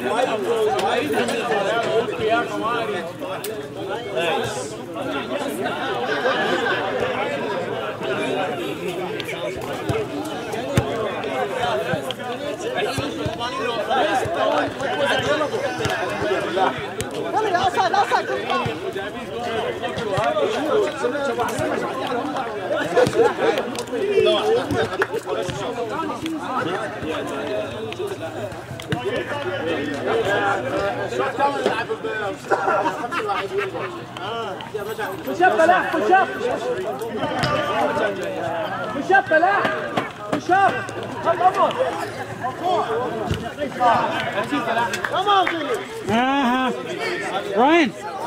Ryan.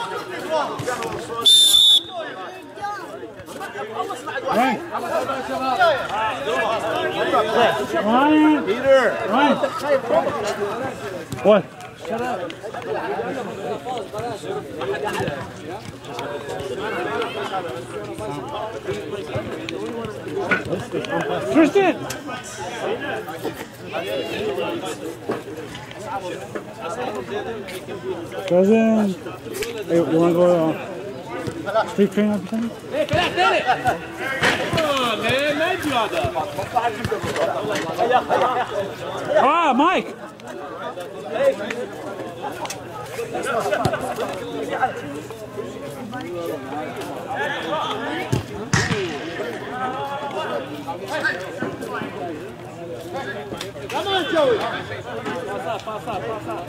Ryan. Peter. Ryan. What? Shut up. Tristan. Cousin. Hey, you want to go street train or something? Hey, finish it! Come on, man. Nice job. Ah, Mike. Come on, Joey. Pass up.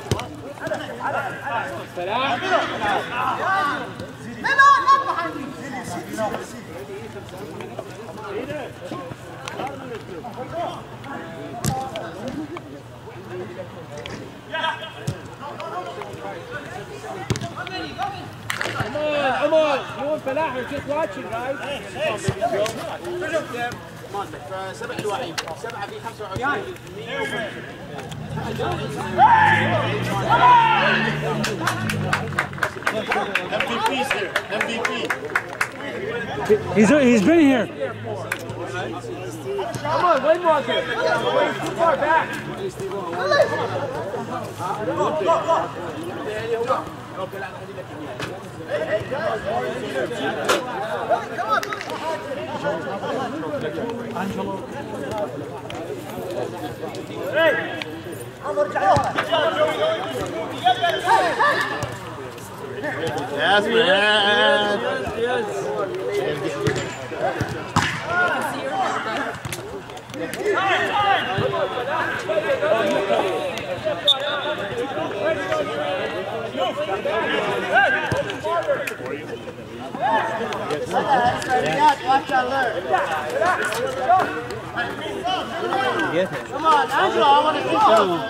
Come on. You and Falah are just watching, guys. Come on, 7 لواحد 7 في 25 MVP's here. MVP. He's been here. Come on, Windwalker. Way too far back. Angelo. Yes, man. Yes. Come on, Angelo, I want to see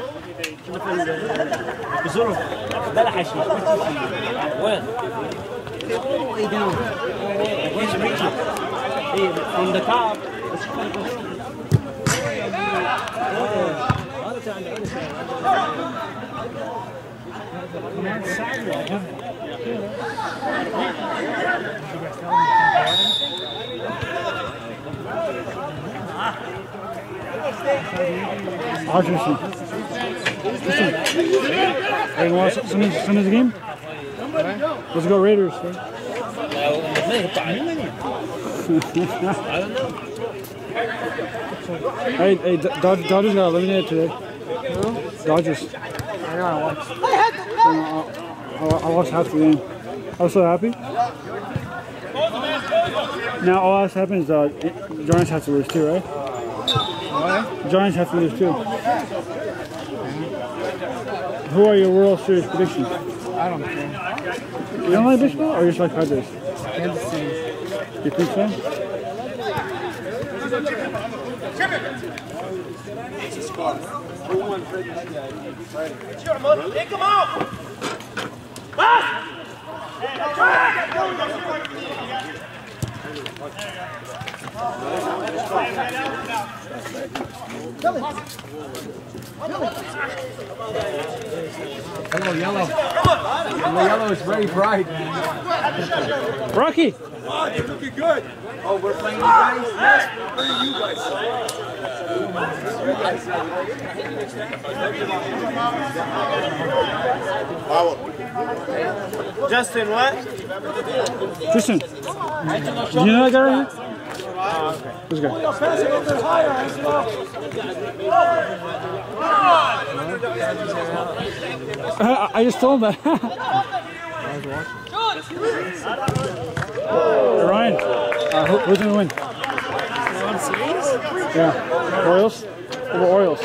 you. بلح شيء وين؟ way down. He's reaching. Hey, from the top. Archerson. Hey, you want some of the game? Let's go Raiders. I don't know. Hey, Dodgers got eliminated today. Dodgers. I lost half the game. I was so happy. Now all that's happened is Giants have to lose too, right? What? Giants have to lose too. Who are your World Series predictions? I don't care. You don't like baseball, or you just like Padres? Kansas City. You think so? Take him out! Hello, yellow. Hello, yellow is very bright. Rocky! Oh, you're looking good. Oh, we're playing you guys? Yes, we're playing you guys. Justin, what? Tristan, do you know that guy right here? This guy. I just told him that. Ryan, who's going to win? Yeah. Orioles? Or Orioles?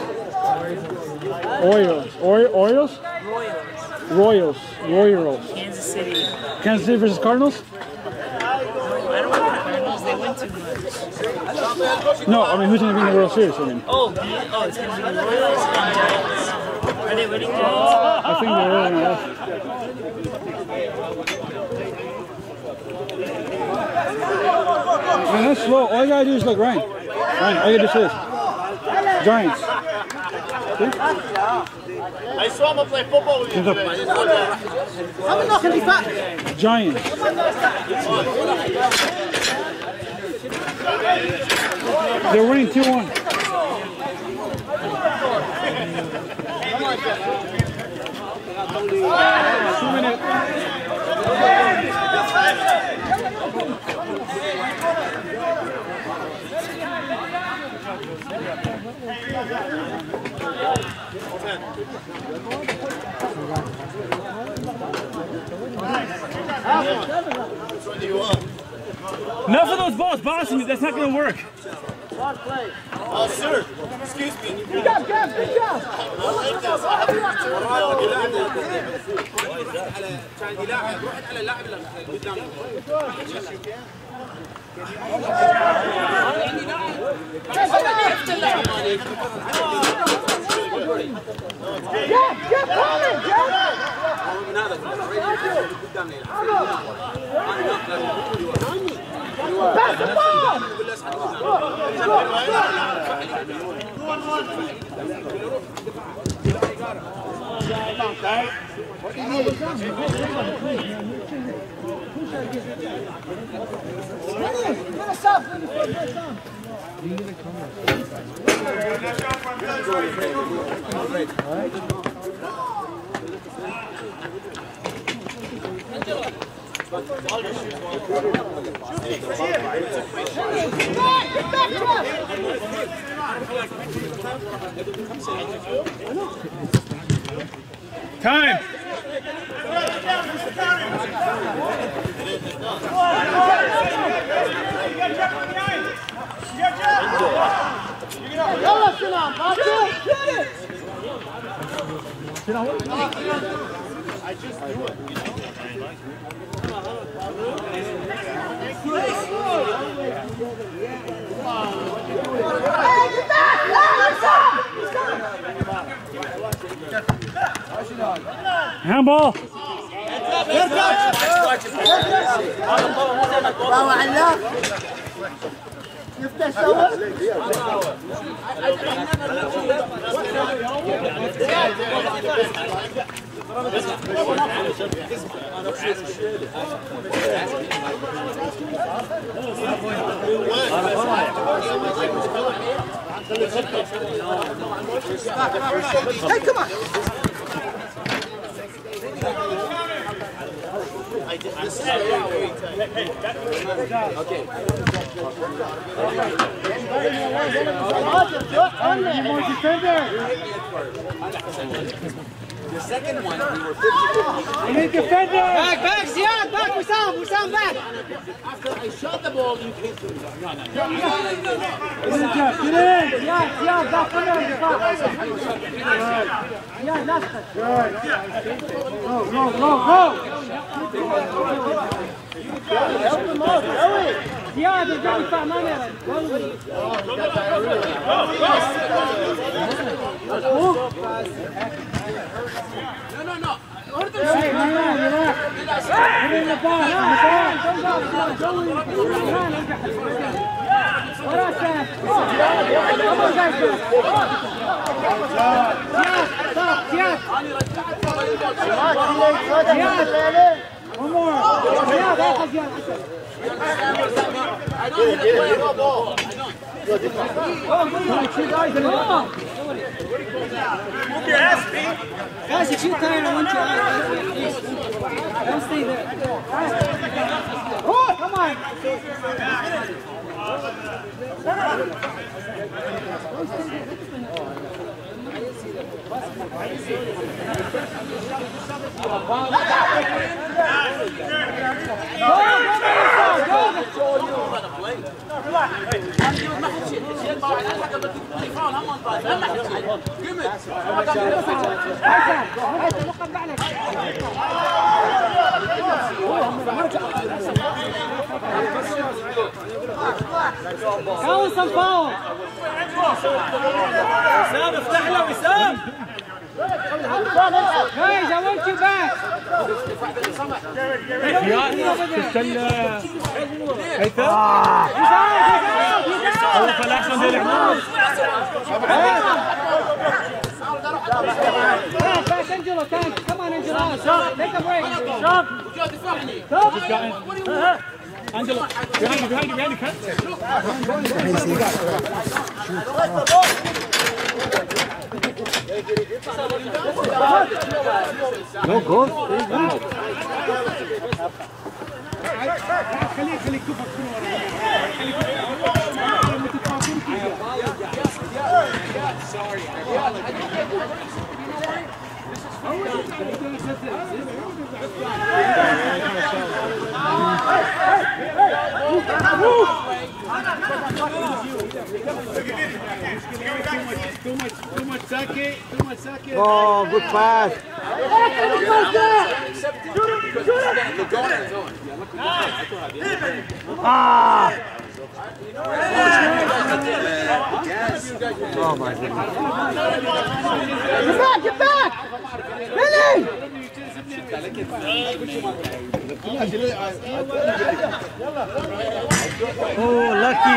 Orioles? Royals. Kansas City. Kansas City versus Cardinals? I don't want the Cardinals. They win too much. No, I mean, who's going to be in the World Series? I mean, It's going to be the Royals and Giants. Are they winning Giants? I think they're really going to last. Man, that's slow. All you got to do is look, Ryan. Ryan, all you got to do is this. Giants. See? I saw him play football with you today. I'm not going to be fat. Giants. They're winning 2-1. 2 minutes. Enough of those balls bossing you. That's not going to work. Oh, sir. Excuse me. Good job, Jeff. Good job. Jeff, call it, Jeff. Pass the ball. Time. Handball. Hey, come on. The second one, we were 50. We need defender. Back, Ziad, back, Wissam, back. After I shot the ball, you came to me. Get in. Ziad, back on there. Ziad, last touch. Go. Help him out, hurry. Ziad, he's got to find money. No. Hey, relax. Put in the ball. What else, Sam? Come on, guys. Ziad. One more. Ziad. I don't have to play a ball. I don't. Move your ass, Pete. Guys, if you're tired, I want you out. Don't stay there. Oh, come on. حاول صنفاهم وسام افتح له وسام. Guys, I want you back. Pass Angelo, thanks. Come on, Angelo. Take a break. Angelo, behind you, cut. No goal. Too much sake. Oh, good pass. Ah! Oh my goodness. Get back! Billy! Oh, lucky.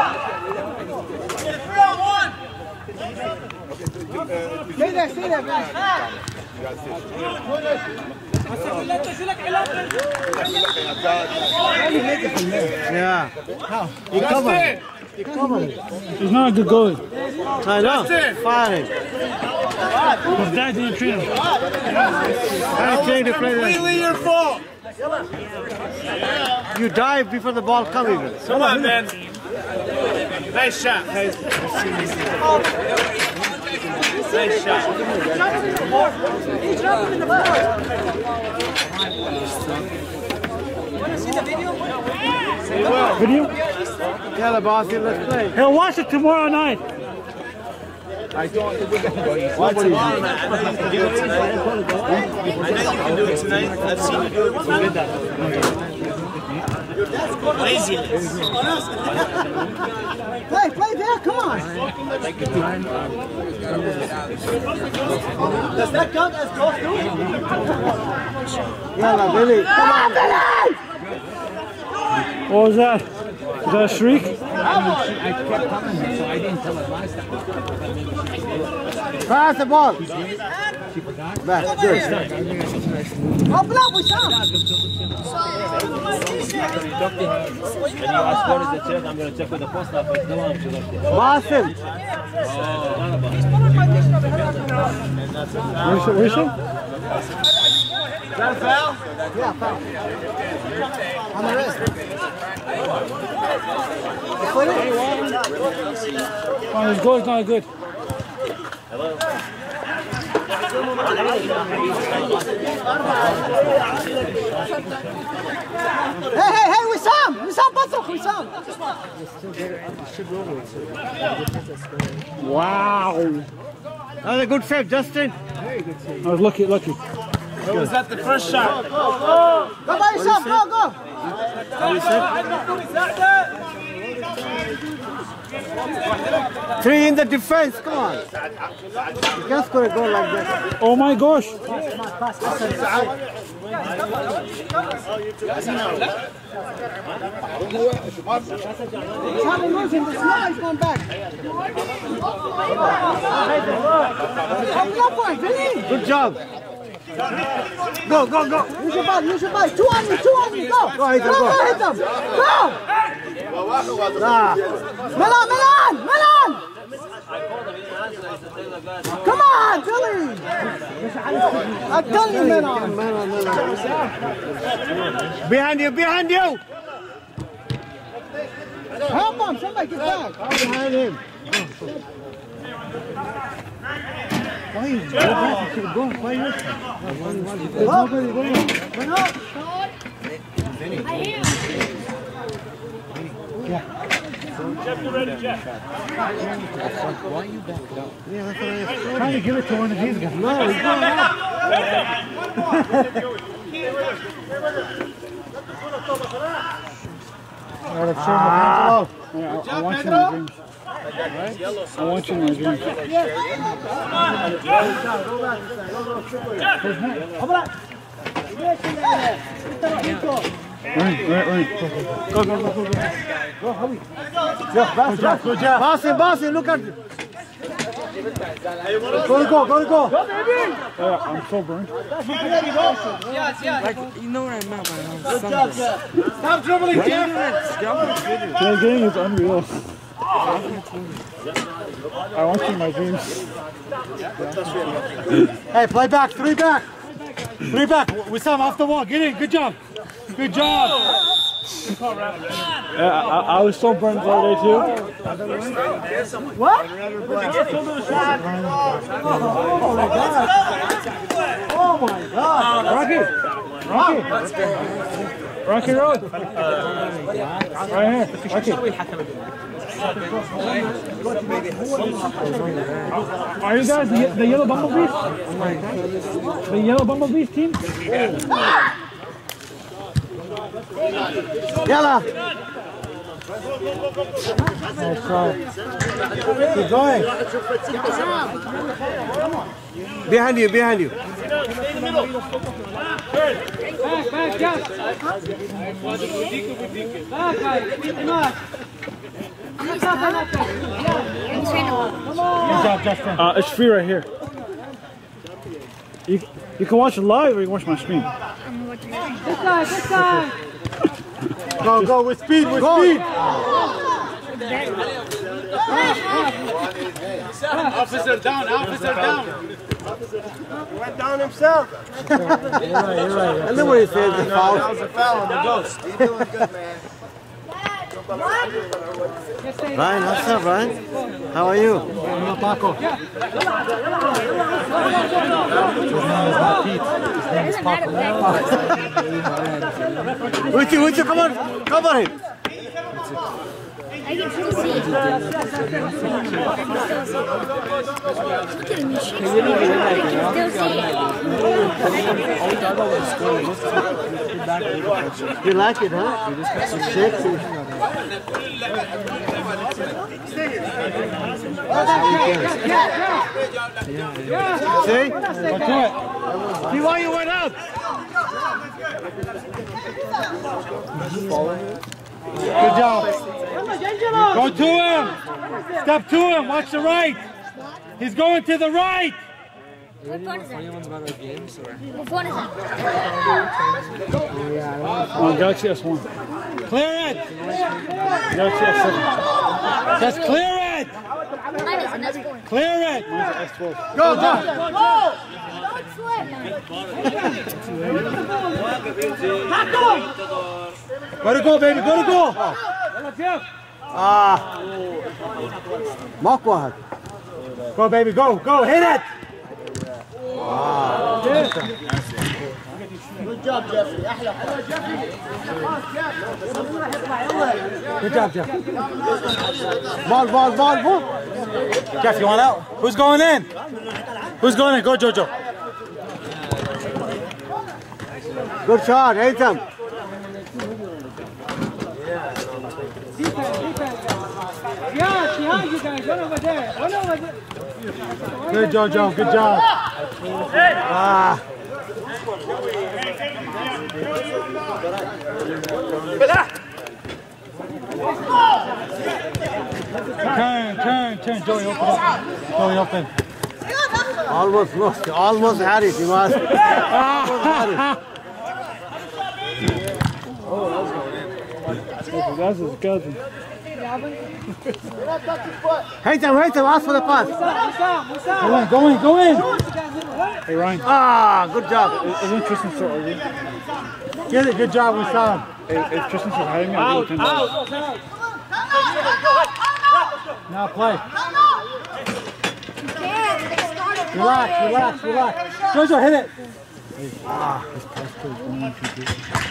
Stay there, Billy. Yeah. He covered. He's not a good goalie. I know. Fine. His dad didn't train him. I trained to play that. Completely your fault. You dive before the ball comes even. Come on, man. Nice shot. Nice shot. He's dropping in the floor. Want to see the video? Video? Yeah, the boss, let's play. He'll watch it tomorrow night. What's tomorrow night? I know you can do it tonight. I know you can do it tonight. I've seen you do it before. Laziness. Play there, come on. Does that count as goal too? Yeah, Billy. Come on, Billy! What was that? Was that a shriek? I kept coming, so I didn't tell her last time. Pass the ball. Back, good. Open up, Wissam! When you ask what is the check, I'm going to check with the post office. No one should have Marcel. Where's she? Is that a foul? Yeah, foul. On the wrist. Oh, his goal is not good. Hey, Wissam! Wissam, Batruk, Wissam! Wow. That was a good save, Justin. I was lucky. Or was that the first shot? Go by Wissam, go! Three in the defense, come on. You can't score a goal like that. Oh my gosh. Charlie losing, the smile is going back. Open up for it, Billy! Good job. Go. Use your body, 2 on me, go! Go, hit him, go. Hit him! Go! Milan! Come on, Billy! I'm telling you, Milan. Behind you! Help him! Somebody get back! Behind him. Why you go back to the goal? Why you there's nobody there. Jeff, you ready, Jeff? Why you back up? Yeah, that's what I was trying to give it to one of these guys. No, he's going up. I want you in my dreams. I want you in my dreams. Run. Go. Go, Howie. Good job. Boss him, look at it. Go to go. I'm so burned. Like, you know what I meant, man. Good job, Jeff. Stop dribbling, Jeff. Today's game is unreal. I want you in my dreams. Hey, play back, 3 back. 3 back. Wissam, off the wall. Get in. Good job. Yeah, I was so burned the other day too. What? Oh my God! Rocky Road. Right here. Rocky. Are you guys the Yellow Bumblebees? The Yellow Bumblebees team? Yalla. Keep going. Behind you. Back, Jeff! Back, guys! Come on! Good job, Justin. It's free right here. You can watch it live or you can watch my screen. This guy! Go with speed. Officer down. Went down himself. You're right. And then what he said, the foul. That was a foul on the ghost. You're doing good, man. Ryan, what's up, Ryan? How are you? Paco. With you, come on, cover him. I can still see. Look at him, he's shaking. I can still see. You like it, huh? It's sexy. See? See why you went out? Good job. Go to him. Step to him. Watch the right. He's going to the right. What phone is that? What phone is that? Galaxy S1. Clear it. Galaxy S7. Just clear it. Mine is an S4. Clear it. S12. Go. Don't slip. Go to goal, baby. Go to goal. Mark one. Go, baby. Go. Hit it. Good job, Jeffrey. Good job, Jeff. Ball. Jeff, you want out? Who's going in? Go, Jojo. Good shot, Haytham. Yeah, behind you guys. One over there. Good, Jojo. Good job. Turn. Joey, open. Almost lost. Almost had it. You must. Almost had it. That's his cousin. Hate him, ask for the pass. Go in. Hey, Ryan. Ah, good job. Isn't Tristan so ugly? Get it, good job, Wissam. If Tristan says hi to me, I'll give him $10. Now play. Relax. Jojo, hit it. Ah, this pass goes 1, 2, 3.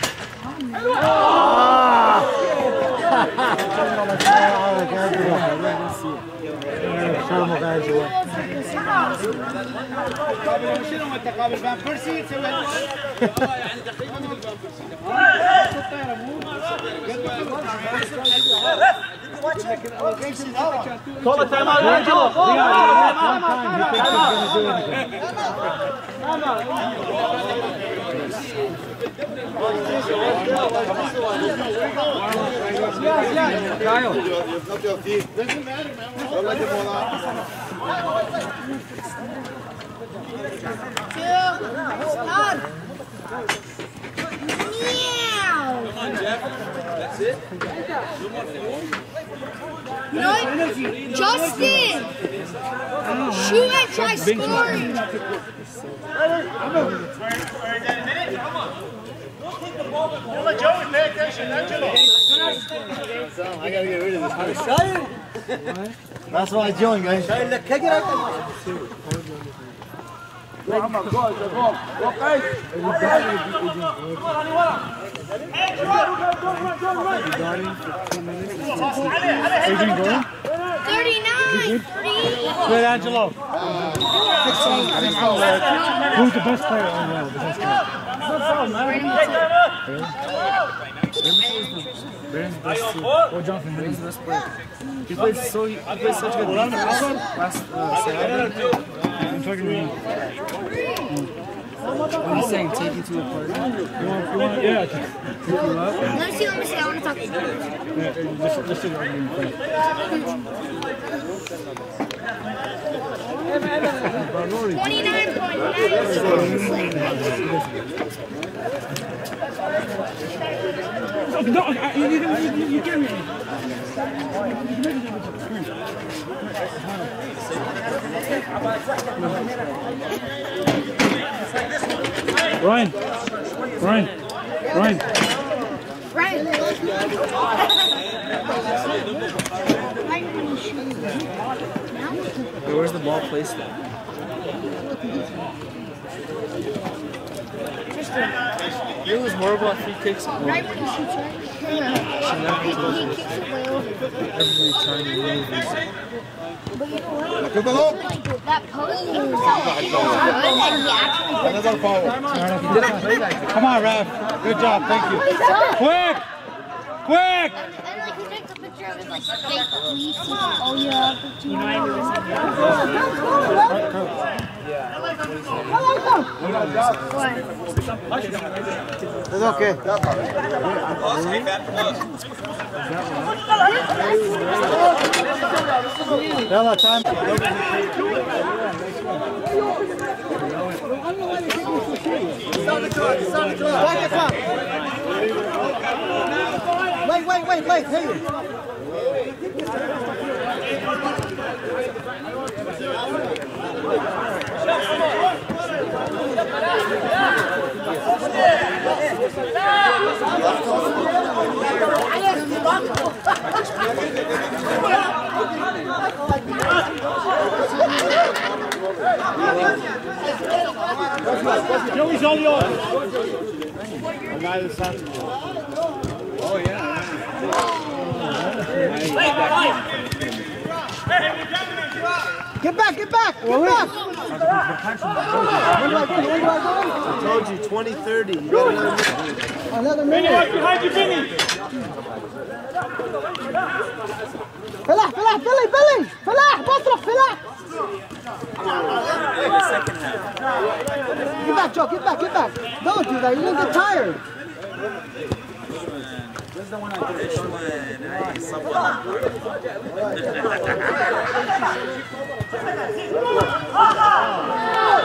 Call a timeout, Angelo. 'That's it? You know what? Justin! Shoot and try scoring! Let Joey pay attention, Angelo. I gotta get rid of this. That's what I'm doing, guys. Adrian going? 39! Good, Angelo. Who's the best player? Oh, no, the best player. Brandon's best too. Or Jonathan Brandon's best player. He played such a good defense last Saturday. I'm talking to you. What are you saying? Take you to a party? You want, yeah. Take you up? Let me see, I want to talk to you. Yeah, just sit right here. 29.9. No, you can't read me. Ryan. Where's the ball placed at? It was horrible at free kicks. Right when he shoots, right? He kicks it way over. Every time he moves. But you know what? Like that post, he was so good, and he actually Come on, Raf. Good job, thank you. Quick! And like he takes a picture of his like fake police. He's like, oh yeah, you know I It's okay. Bella, time. Wait. Hey. Joey's all yours. Oh, yeah. Get back! Get back! I told you, 20-30. Another minute. Behind you, Vinny. Billy! Bottle, Billy! Get back, Joe, get back. Don't do that, you're gonna get tired. This is the one I finished when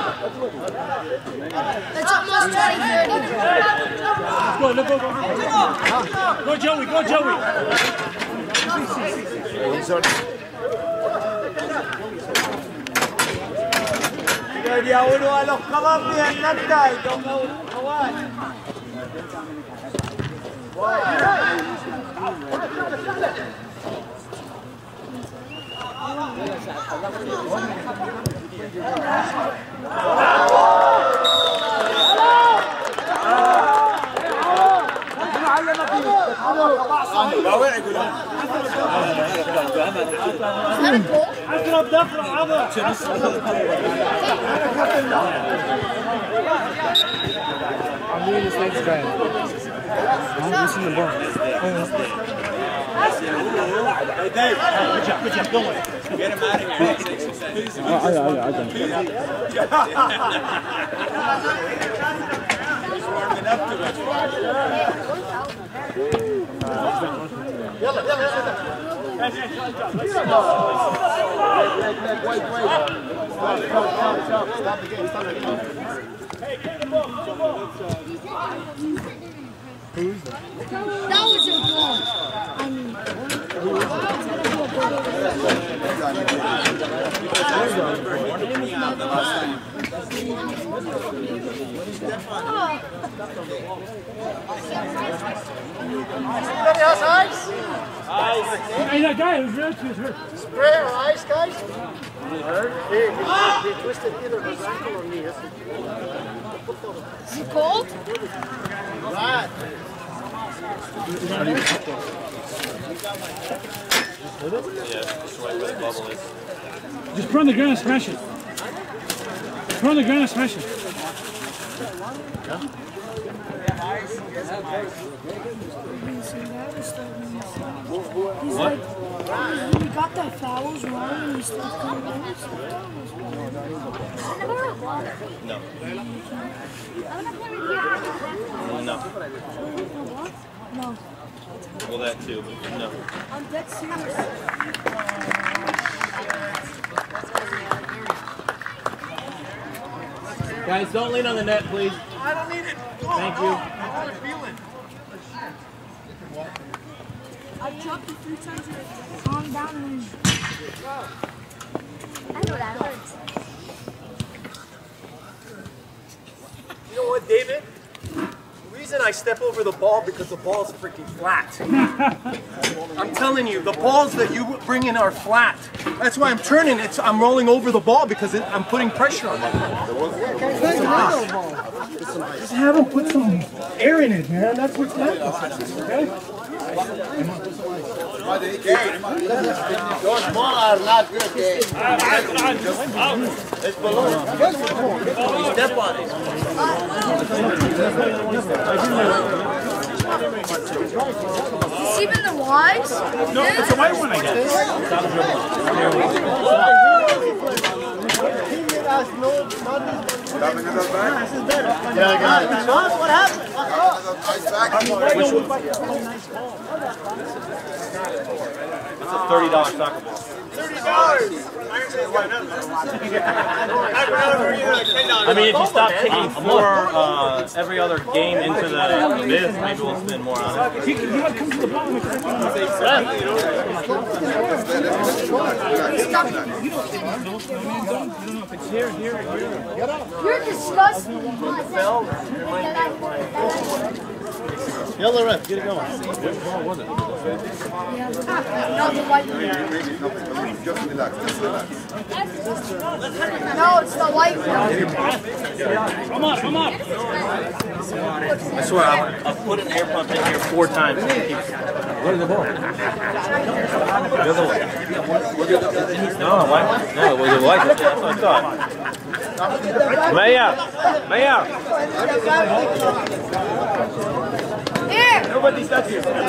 That's almost 20-30. Let's go. Go, Joey, go, Joey. Dia uno a los caballos en la calle, اضرب دفع عضله I'm doing this next guy. I'm missing the ball. Hey Dave, good job, going. Get him out of here. I got it. He's warming up to it. That was your ball. I mean, Hey, that guy who's hurt. Spray or ice, guys? He hurt? He twisted either his ankle or knee. is it cold? Right. Just put on the ground and smash it. Put on the ground and smash it. He's like, he got the fouls wrong and he still coming in. No. No. No. Well, that too, but no. I'm dead serious. Guys, don't lean on the net, please. I don't need it. Thank you. I jumped you 3 times and calm down and I know that hurts. You know what, David? The reason I step over the ball because the ball's freaking flat. I'm telling you, the balls that you bring in are flat. That's why I'm turning it. I'm rolling over the ball because I'm putting pressure on it. Just have him put some air in it, man. That's what's happening. Okay? Those balls are not good, Dave. It's below. Step on it. Is even the wise? No, it's a white one, I guess. Yeah, I got it. What happened? It's a $30 soccer ball. I mean, if you stop kicking 4 every other game into the biz, maybe we'll spend more on it. He might come to the bottom and You're disgusting. Yell the ref, get it going. No, the white one. No, it's the white one. Come on, come on. I swear, I'll put an air pump in here 4 times. Where's the ball? The other way. No, why? No, it was a white. That's what I thought. Maya! Maya! Here! Nobody's touched here. This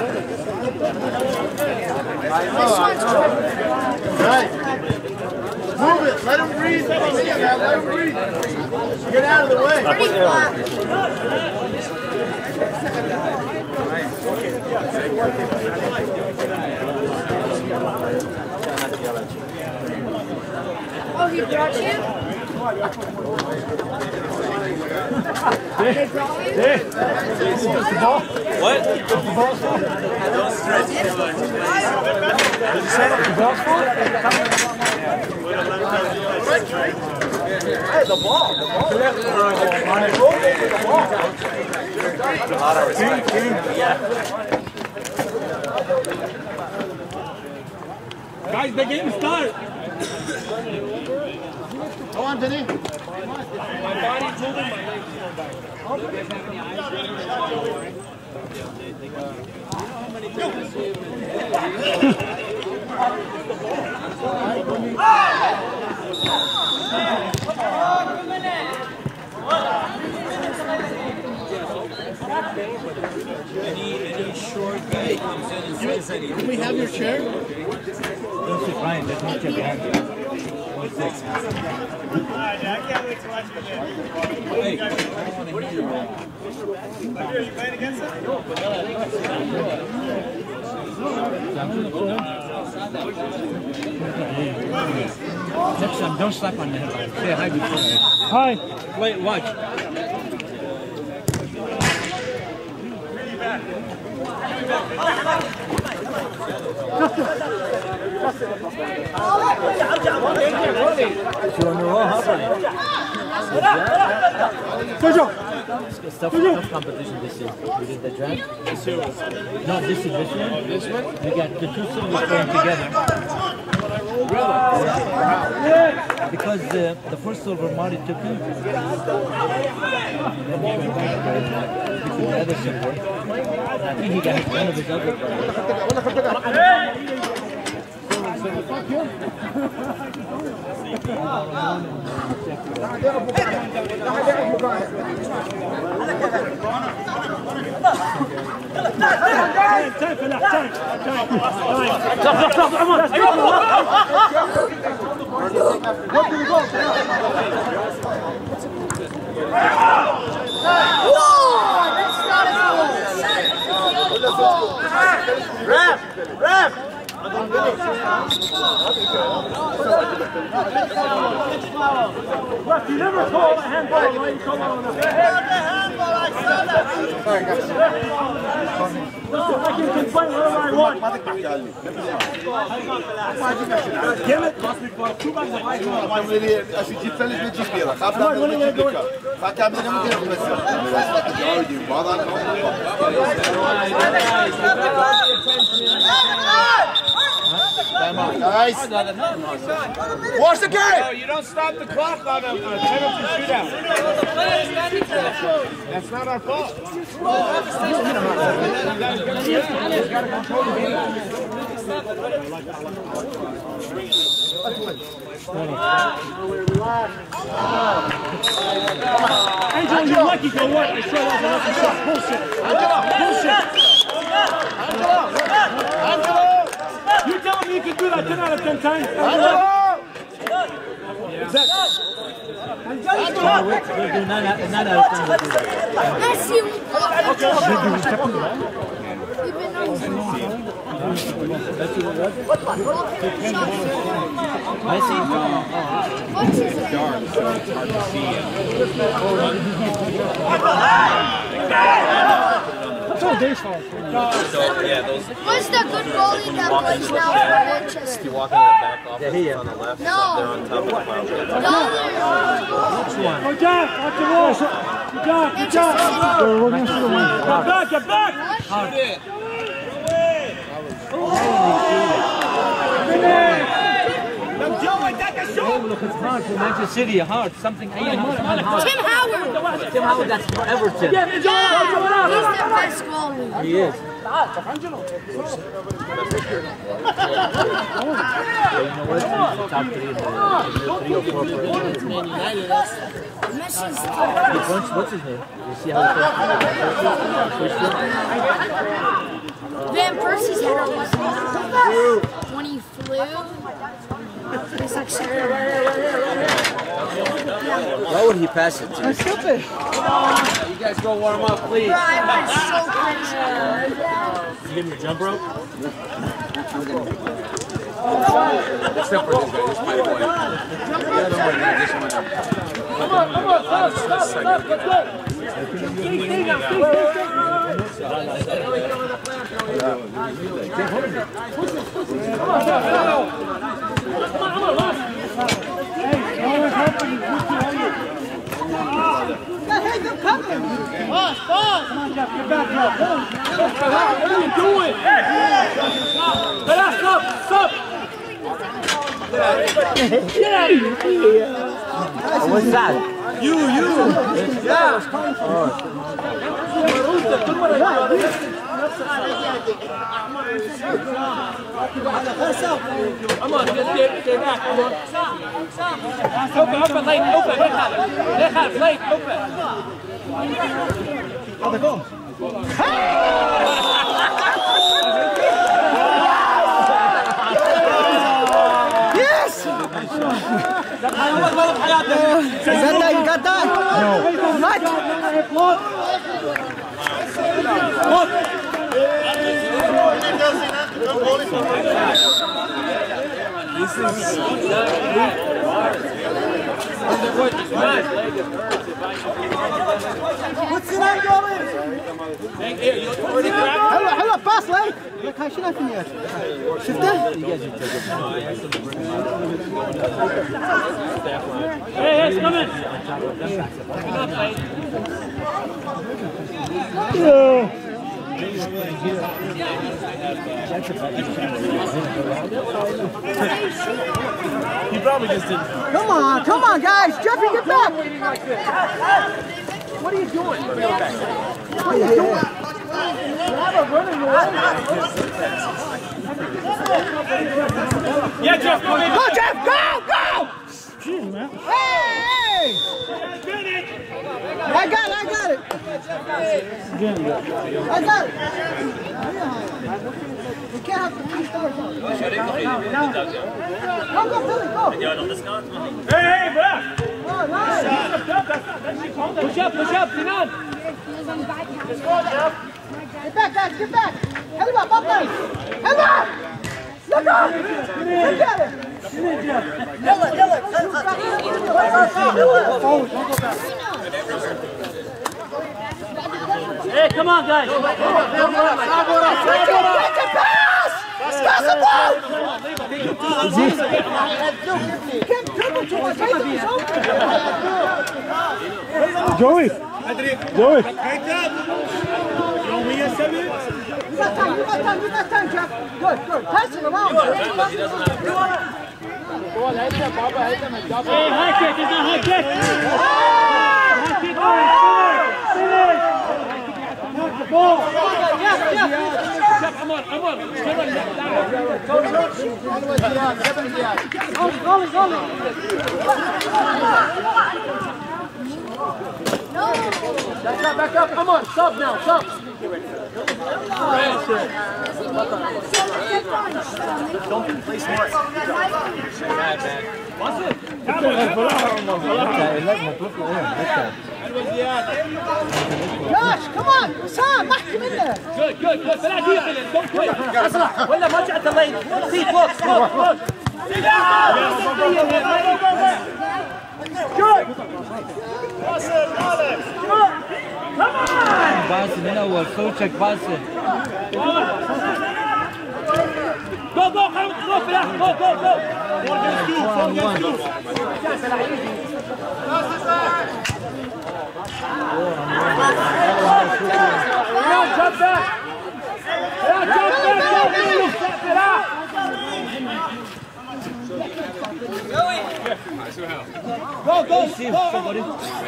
one's good. Right. Move it. Let him breathe. Let him breathe. Get out of the way. Pretty flat. Oh, he brought you? What? Don't stretch too much. Hey, the ball. A lot of respect. Yeah. Guys, the game starts. Go on, Denny. My body's moving, my legs going Any short guy comes in and says that Can we have your chair? Don't sit Ryan, that's not your hand. 1-6. I can't wait to watch the game. Hey, I want to hear you. Are you playing against us? Next time, don't slap on the head. Say hi before. Hi. Wait, watch. You're on the roll, huh, Brian? It's tough competition this year. We did the draft. No, this is this one. This one? We got the two silvers playing together. Really? Because the first silver Marty took him. And then he went back to the other silver. I think he got one of his other Ref! You never call a handball when you come on the handball, I said that. Listen, I can complain whatever I want. Damn it. Assim, de feliz de desespero. Tá pra mim, não fica. Tá caminhando muito tempo, mas nice. Watch the game. No, you don't stop the clock on a penalty shootout. That's not our fault. Angelo, you're lucky. Go what? They throw off a lucky shot. Bullshit. Bullshit. Angelo. You telling me you can do that 10 out of 10 times? Angelo. What's the good goalie that plays now for Manchester? You walk in the back office on the left, No. they're on top of the pile. Which one? Go Jack, watch the ball. Good job, good job. Get back, get back. Shoot it. Look, it's hard for Manchester City. Hard. Something. Tim Howard. Tim Howard, that's for Everton. Yeah, he's the best goalie. He is. You know what? He's the top 3 in the 3 or 4 players. Messi's What's his name? You see how he Van Persie's header was when he flew. He's like, Why would he pass it to? That's stupid. You guys go warm up, please. Brian was so crazy. You give him your jump rope? Except for this guy, this Spider Boy. The other one, he just went up. Hey, they're coming! Boss! Come on, Jeff, get back now. What are you doing? Stop! Get out of here! What's that? You! Yeah! Come on, get back, come on. Open, late, open. Oh, they're gone. Yes! Is that you got that? No. What? Look! This is what's the name going? هلا باص لك لك هاي شنو فيني شفته؟ Hey, it's coming. He probably just didn't. Come on, guys. Jeffrey, get back. What are you doing? What are you doing? Yeah, Jeff, go in. Go, Jeff, go! Jeez, man. Hey! I got it. I got it. We can't have the three stars on. Go, Billy, go. Hey, bro. Oh, nice. Push up, Sinan. Get back, guys, get back. Help up, guys. Help up. Look up. Look at it. Hey, come on, guys. Pass the ball. Joey. You got time, Jeff. Good. Pass it around. Hey, high kick, it's not high kick. High kick, finish. The ball. Yes. Come on. Rolling. Back up. Come on, sub now. Don't play smart. Josh, come on. Sam, محكم in there. Good. فلا دقيقة, don't quit. ولا ما جاء الليل. See, look. Good. Come on. باص من اول صوتك باص Go, فلاح, go. Jump back. Go. See somebody.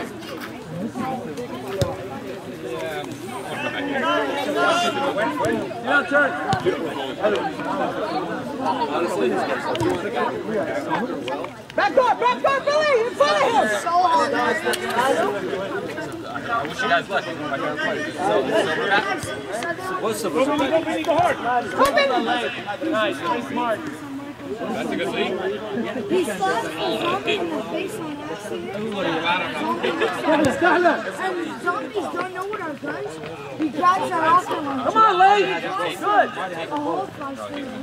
Turn. Back up, Billy, in front of him. So hard. I wish you guys luck. What's the Go hard. Come in. Nice, smart. That's a good lead. He's fast and baseline. Stahla. And zombies don't know what our guns. drives are awesome. Come on, Lee. Good. A whole flight.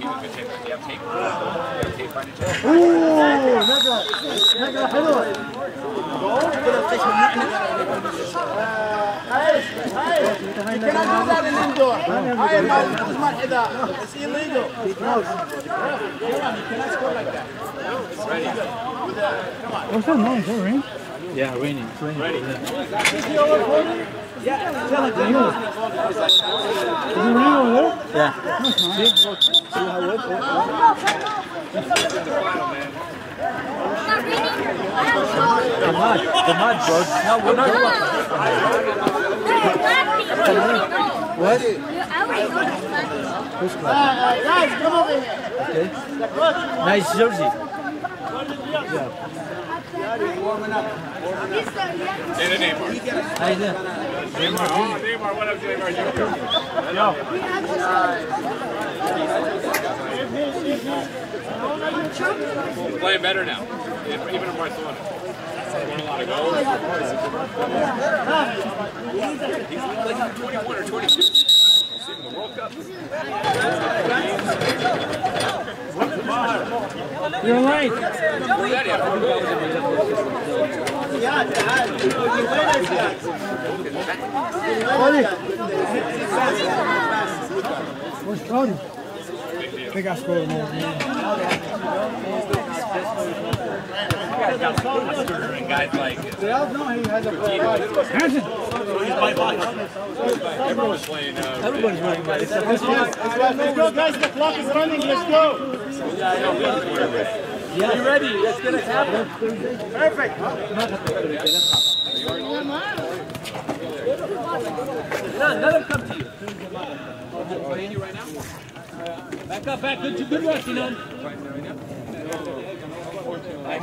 نقرة حلوة. You cannot do that in indoor. I am not حذاء. It's illegal. You cannot score like that. What's that noise? Is it rain? Yeah, raining. It's raining. Is it rain over there? Yeah. See how wet? The mud, bro. How would What? Guys, come over here. Okay. Nice jersey. He's Say the name. How you doing? Neymar, what up, Neymar? He's playing better now, even in Barcelona. Won a lot of goals. He's like 21 or 22. See him in the World Cup. You're right. Where's Cody? I think I scored more. Guys like They all know he has a Hanson! everyone's playing. Everybody's running by. Let's go, guys. The clock is running. Let's go. Yeah. You ready? Let's get it happen. Perfect. Let him come to you. Playing you right now? Back up, back. Good work, Sinan. Hey,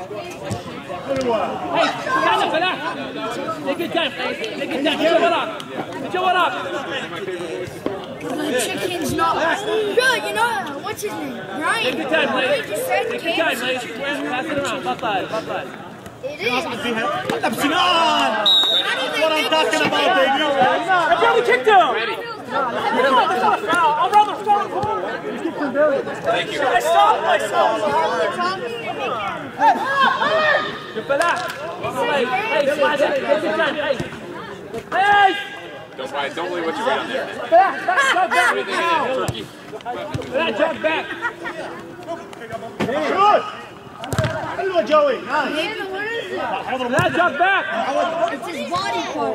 تعال فلاح. Take your time. Take your time. Get وراك. The chicken's not. Bro, you know, what's his name? Ryan. Take your time, Lane. He just said Take your time, Lane. Pass it around. بطل. It is. That's what I'm talking about, baby. I probably kicked him. I'll rather start. Thank you. I stopped myself. يا فلاح. Hey, slash it. Take your time. Hey. Don't believe what you read on there. Jog back. Turkey. Jog back. Good. Hello, Joey. Man, what is it? Jog back. It's his body part.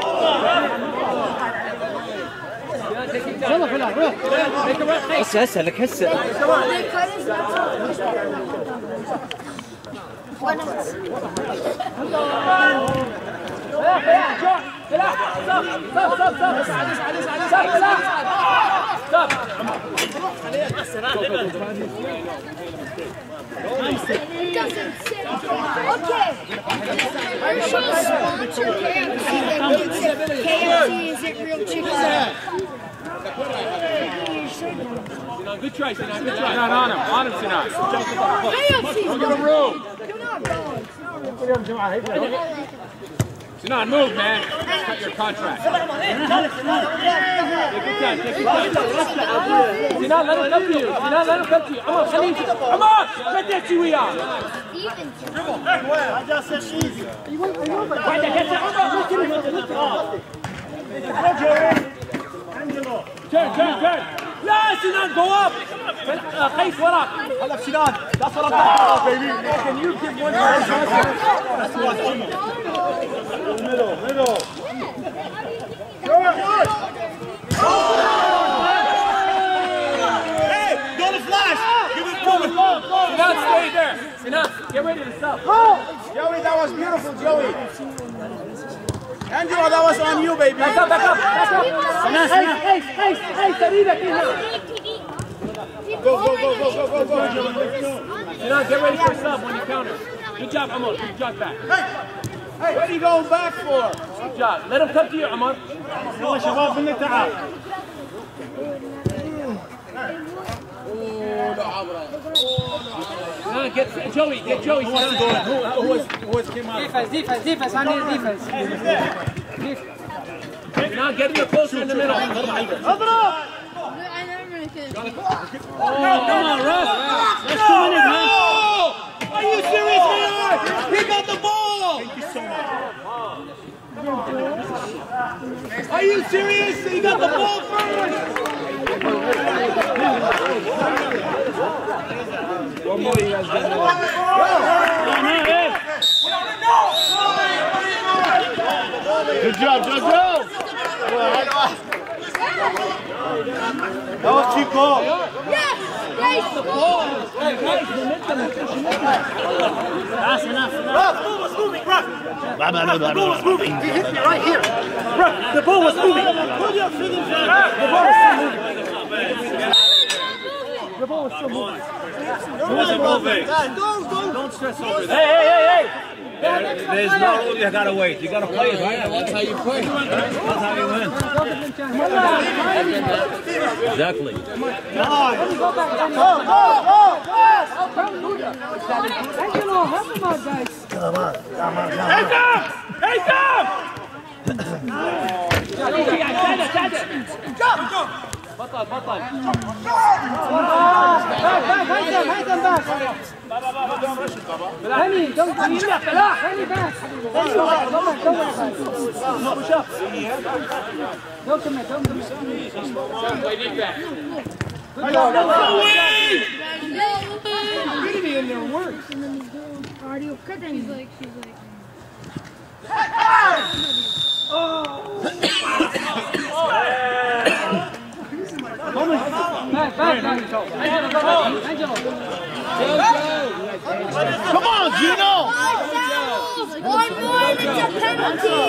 يلا فلاح روح. هسه لك هسه. They cut his It doesn't sit. Okay. Our show sponsor KFC. KFC isn't real chicken. Good try, Sinan. Good try. Sinan, on him, Sinan. KFC's Look at the room. Come on, bro. Sinan, move, man. Cut your contract. Take your time. Sinan, let him come to you. Sinan, let him come to you. Come on, خليه. Come on. Get that you we are. I just said easy. Turn. لا سنان go up. قيس وراك. هلا بسنان. That's what I'm talking about, baby. Can you give one Middle. Hey, go to flash. Give it to me. Sinan, stay there. Sinan, get ready to stop. Joey, that was beautiful, Joey. Angelo, that was on you, baby. Back up. Hey, سريدك هنا. Go. Sinan, get ready for a sub when you counter. Good job, Amor. Good job back. Hey, what are you going back for? Good job. Let him come to you, Amor. يلا شباب من تعال. Get Joey. Sinan. Who was came out? Defense. I need defense. You're not getting it closer in the middle. I never really could. Come on, Russ. That's 2 minutes, man. Are you serious, man? He got the ball! Thank you so much. Are you serious? He got the ball first! One more, you guys get it. Good job, Jojo! That was cheap ball. Yes! Nice ball! That's enough. Ruff, the ball was moving, Ruff! The ball was moving. He hit me right here. Ruff, the ball was moving. The ball was still moving. The ball was still moving. Don't stress over that. Hey! There's no rule you gotta wait. You gotta play it, right? That's how you play. That's how you win. Exactly. Hey, Tom! بطل Come on, Gino! One more and it's a penalty!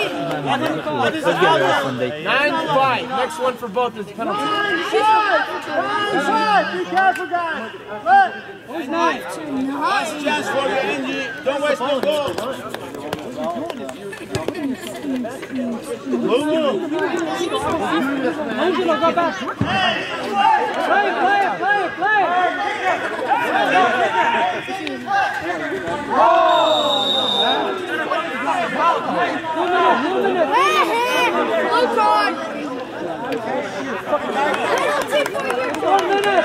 9-5. Next one for both is penalty. Be careful, guys! Who's not? Last chance for you, Angie. Don't waste no goal. Angelo, go back. Play. Blue card! Penalty for you! 1 minute!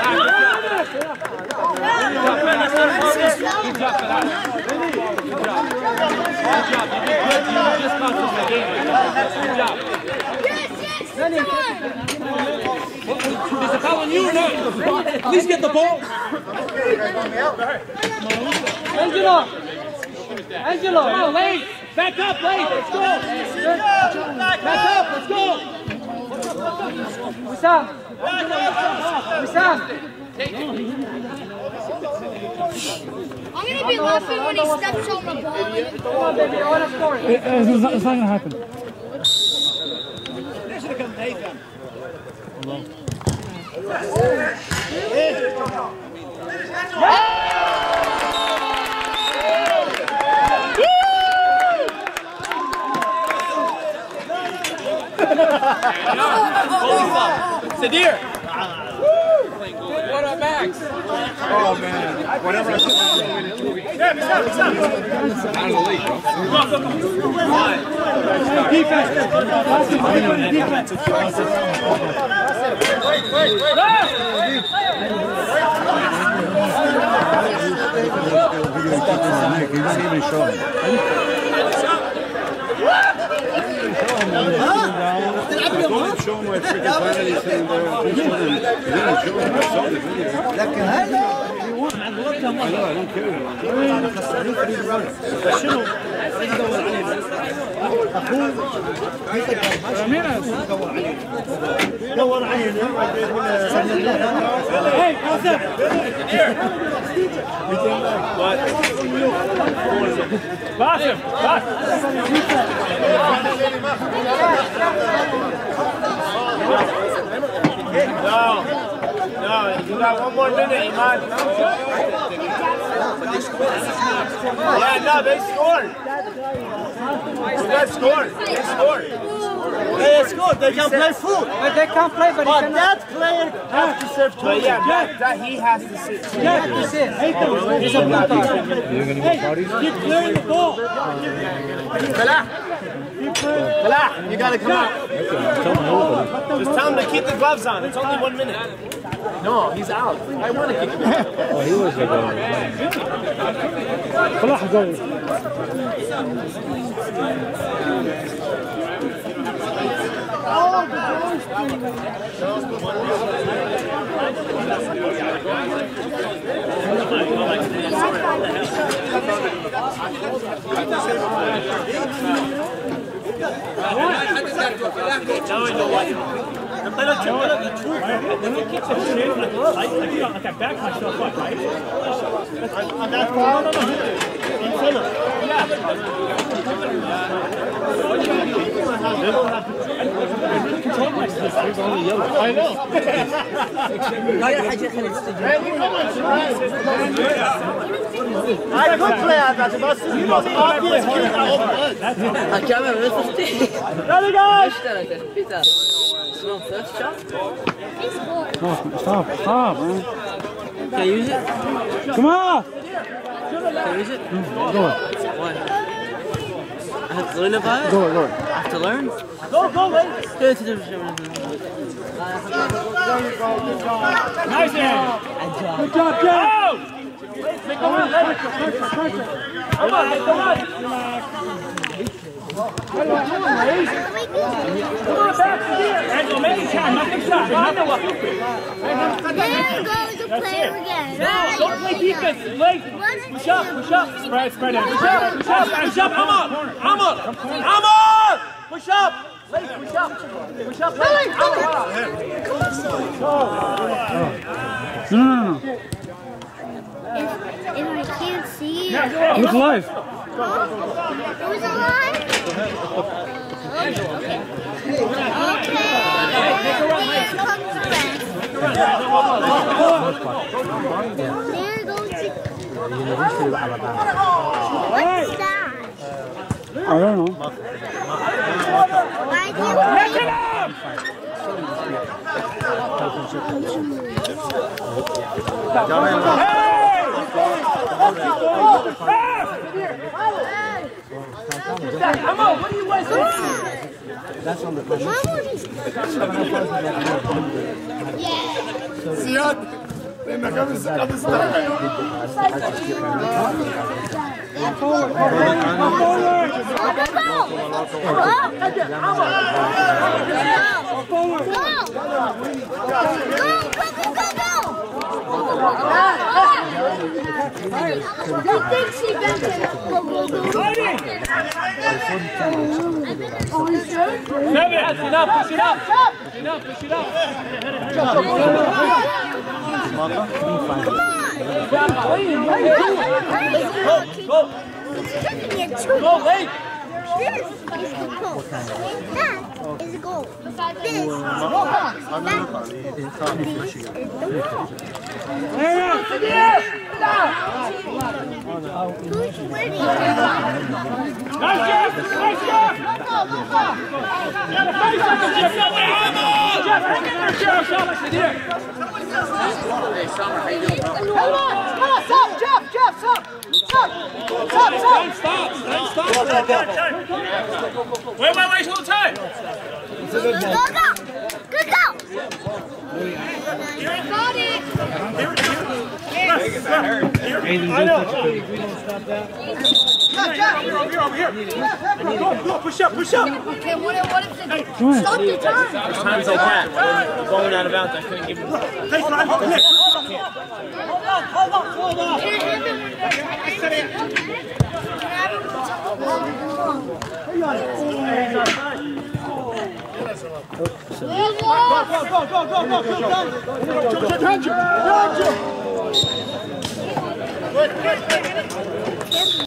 Is it fouling you or not? At least get the ball. Angelo! Come on, Lane. Back up, Lane. Let's go. Back up. Let's go. Wissam! I'm gonna be laughing when he steps on the ball. Come on, baby, I want to score it. It's not going to happen. Sadir. What up, Max? Oh, man. Whatever I said. Out of the league, bro. Show him where freaking penalties in there. لكن هلا I don't care. دور عليه Hey, Joseph! Basim. No, you got 1 more minute, Iman. Yeah, no, they scored. You guys scored. They scored. Hey, it's good. They can play full. But they can't play, but he But can... that player has to serve two. But yeah, that he has to sit. Yeah, this is. It's a blue card. Hey, keep clearing the ball. Salah, you gotta come out. Just tell him to keep the gloves on. It's only 1 minute. No, he's out. I want to kick him out. Oh, he was like I back myself up, right? On that far? No. In center. Yeah. Control myself. I know. I could play at that, but you must obvious kill our Ready, guys? Stop, man. Can I use it? Come on! Can I use it? Go. Why? I have to learn about it? Go. I have to learn? Go, Lane. Nice hand. Good job, Jeff! Come on. Come on, back here. Angel, make it count. Nothing shot. There goes the player again. Don't play defense. Push up. Spread out. Push up. I'm on. Push up. Push up. No. If I can't see it. Look live. It was alive? Okay. Here comes the rest. There goes the... What's that? I don't know. Why do you... Come on, what do you want to That's on the Ziad, لأنك قبل That is a goal. This who's winning? Wait, hold time. Go. Over here. Go, push up. Okay, what if stop the time? There's times like that. Going out of bounds, I couldn't give him. Hold on. Go.